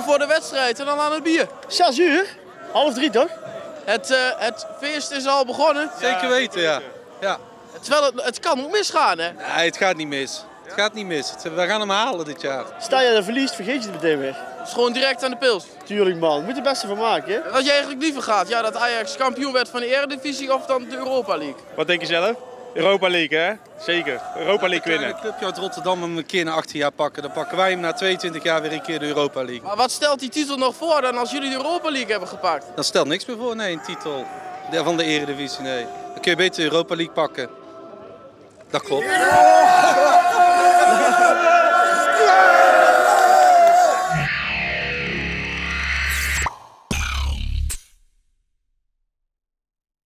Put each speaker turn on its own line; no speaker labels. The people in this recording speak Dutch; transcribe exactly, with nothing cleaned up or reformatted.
voor de wedstrijd en dan aan het bier.
Zes uur? Half drie toch?
Het, uh, het feest is al begonnen.
Zeker weten, ja. ja.
Terwijl het, het kan ook misgaan, hè?
Nee, het gaat niet mis. Het gaat niet mis. We gaan hem halen dit jaar.
Stel je dan verliest, vergeet je het meteen weer.
Het is gewoon direct aan de pils.
Tuurlijk man, moet er het beste van maken, hè?
Wat jij eigenlijk liever gaat, ja, dat Ajax kampioen werd van de Eredivisie of dan de Europa League?
Wat denk je zelf? Europa League, hè? Zeker. Europa League winnen.
Een clubje uit Rotterdam hem een keer na achttien jaar pakken. Dan pakken wij hem na tweeëntwintig jaar weer een keer de Europa League.
Maar wat stelt die titel nog voor dan als jullie de Europa League hebben gepakt?
Dat stelt niks meer voor, nee, een titel van de Eredivisie, nee. Dan kun je beter de Europa League pakken. Dat klopt.